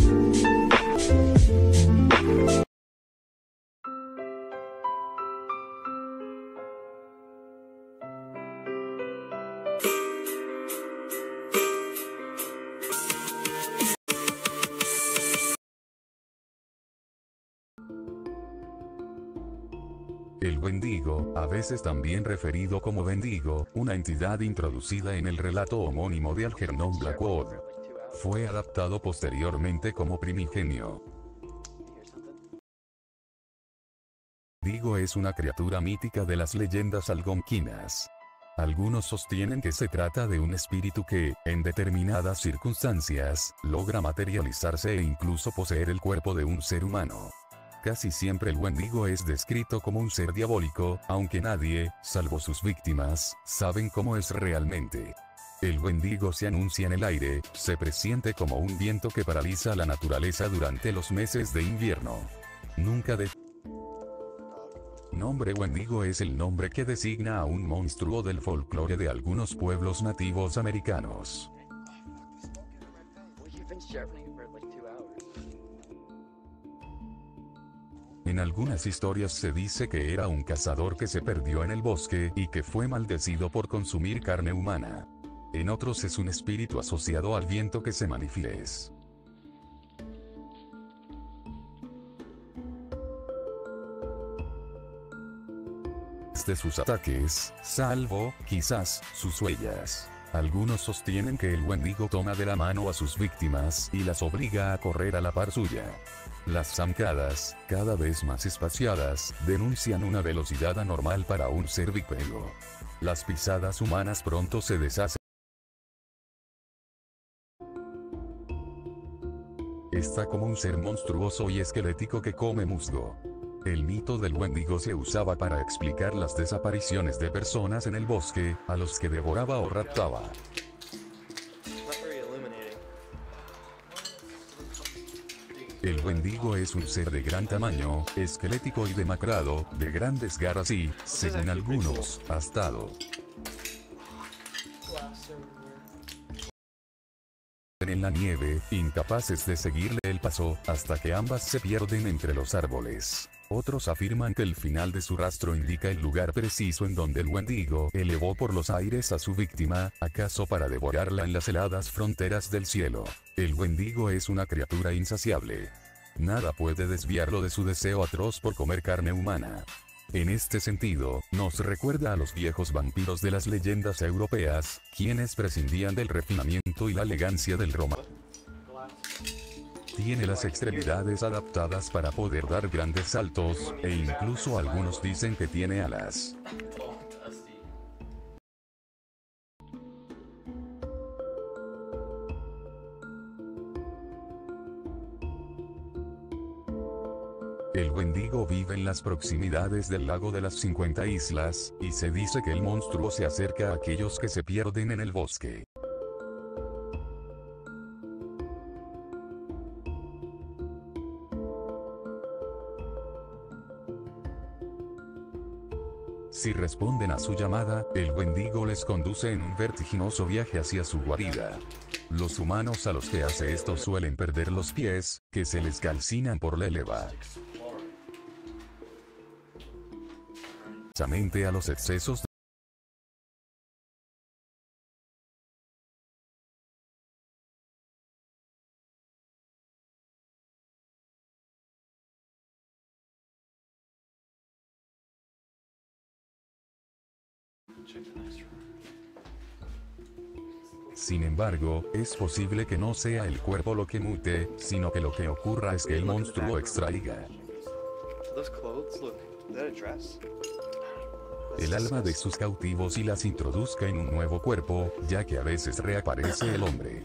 El Wendigo, a veces también referido como Wendigo, una entidad introducida en el relato homónimo de Algernon Blackwood, fue adaptado posteriormente como Primigenio. Wendigo es una criatura mítica de las leyendas algonquinas. Algunos sostienen que se trata de un espíritu que, en determinadas circunstancias, logra materializarse e incluso poseer el cuerpo de un ser humano. Casi siempre el Wendigo es descrito como un ser diabólico, aunque nadie, salvo sus víctimas, saben cómo es realmente. El Wendigo se anuncia en el aire, se presiente como un viento que paraliza la naturaleza durante los meses de invierno. Nunca de nombre Wendigo es el nombre que designa a un monstruo del folclore de algunos pueblos nativos americanos. En algunas historias se dice que era un cazador que se perdió en el bosque y que fue maldecido por consumir carne humana. En otros es un espíritu asociado al viento que se manifiesta. De sus ataques, salvo, quizás, sus huellas. Algunos sostienen que el Wendigo toma de la mano a sus víctimas y las obliga a correr a la par suya. Las zancadas, cada vez más espaciadas, denuncian una velocidad anormal para un ser bípedo. Las pisadas humanas pronto se deshacen. Está como un ser monstruoso y esquelético que come musgo. El mito del Wendigo se usaba para explicar las desapariciones de personas en el bosque, a los que devoraba o raptaba. El Wendigo es un ser de gran tamaño, esquelético y demacrado, de grandes garras y, según algunos, astado. En la nieve, incapaces de seguirle el paso, hasta que ambas se pierden entre los árboles. Otros afirman que el final de su rastro indica el lugar preciso en donde el Wendigo elevó por los aires a su víctima, acaso para devorarla en las heladas fronteras del cielo. El Wendigo es una criatura insaciable. Nada puede desviarlo de su deseo atroz por comer carne humana. En este sentido, nos recuerda a los viejos vampiros de las leyendas europeas, quienes prescindían del refinamiento y la elegancia del romance. Tiene las extremidades adaptadas para poder dar grandes saltos, e incluso algunos dicen que tiene alas. El Wendigo vive en las proximidades del lago de las 50 islas, y se dice que el monstruo se acerca a aquellos que se pierden en el bosque. Si responden a su llamada, el Wendigo les conduce en un vertiginoso viaje hacia su guarida. Los humanos a los que hace esto suelen perder los pies, que se les calcinan por la eleva. Precisamente a los excesos de Sin embargo, es posible que no sea el cuerpo lo que mute, sino que lo que ocurra es que el monstruo extraiga el alma de sus cautivos y las introduzca en un nuevo cuerpo, ya que a veces reaparece el hombre.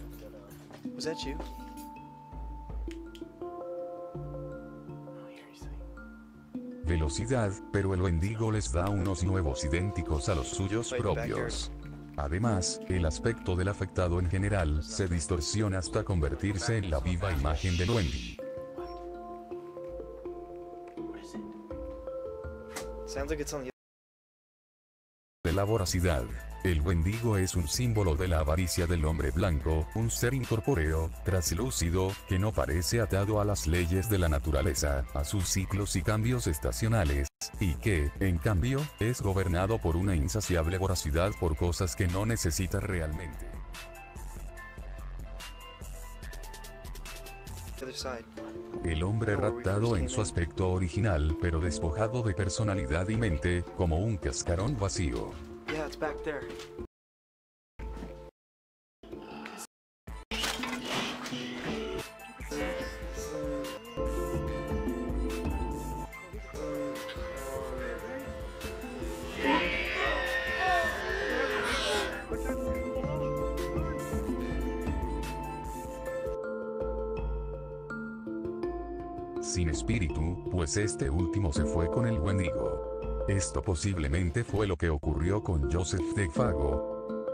Velocidad, pero el Wendigo les da unos nuevos idénticos a los suyos propios. Además, el aspecto del afectado en general se distorsiona hasta convertirse en la viva imagen del Wendigo. la voracidad. El Wendigo es un símbolo de la avaricia del hombre blanco, un ser incorpóreo, traslúcido, que no parece atado a las leyes de la naturaleza, a sus ciclos y cambios estacionales, y que, en cambio, es gobernado por una insaciable voracidad por cosas que no necesita realmente. El hombre raptado en su aspecto original pero despojado de personalidad y mente, como un cascarón vacío. Yeah, it's back there. Sin espíritu, pues este último se fue con el Wendigo. Esto posiblemente fue lo que ocurrió con Joseph de Fago.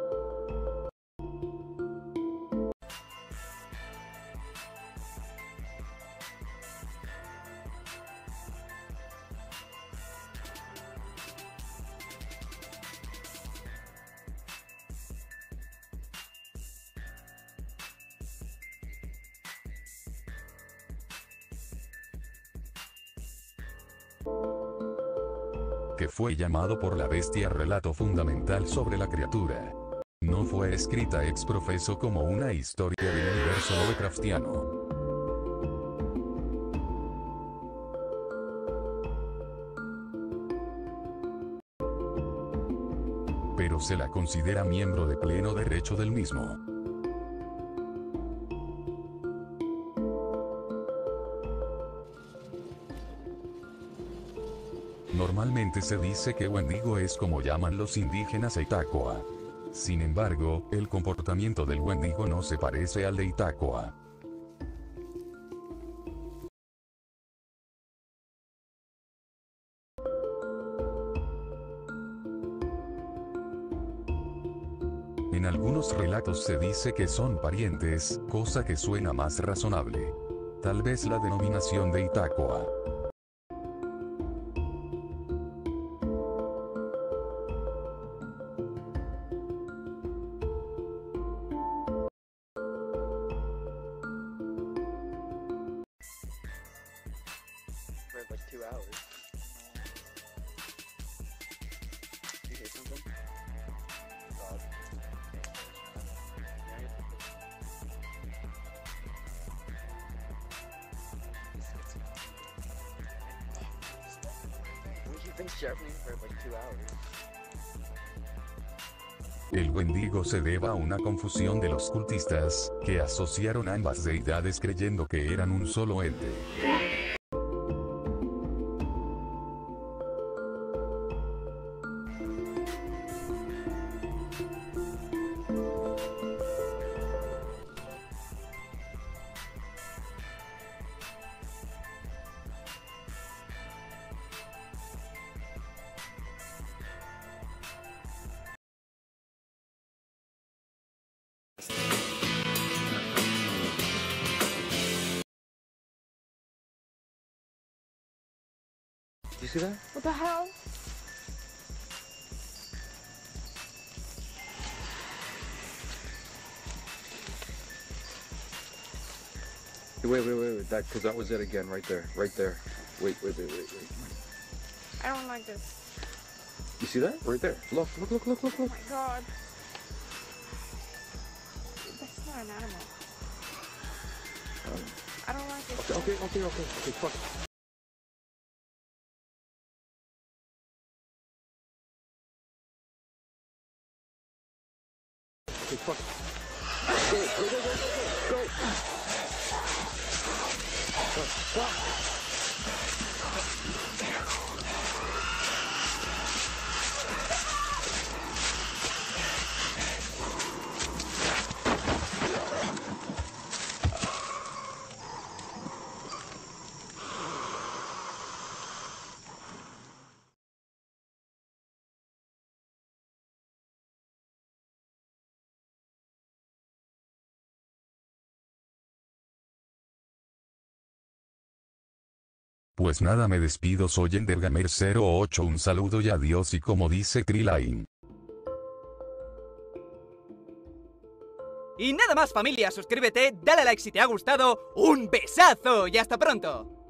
Que fue llamado por la bestia relato fundamental sobre la criatura. No fue escrita ex profeso como una historia del universo Lovecraftiano. Pero se la considera miembro de pleno derecho del mismo. Normalmente se dice que Wendigo es como llaman los indígenas a Itacoa. Sin embargo, el comportamiento del Wendigo no se parece al de Itacoa. En algunos relatos se dice que son parientes, cosa que suena más razonable. Tal vez la denominación de Itacoa. For like 2 hours. You hear something? Dog. You've been sharpening for like 2 hours. El Wendigo se deba a una confusión de los cultistas, que asociaron ambas deidades creyendo que eran un solo ente. Do you see that? What the hell? Wait. That, because that was it again, right there. Wait. I don't like this. You see that? Right there. Look. Oh my god. That's not an animal. I don't like it. Okay, fuck. Okay, fuck. Go. Pues nada, me despido, soy Endergamer08, un saludo y adiós, y como dice Triline. Y nada más, familia, suscríbete, dale a like si te ha gustado, un besazo y hasta pronto.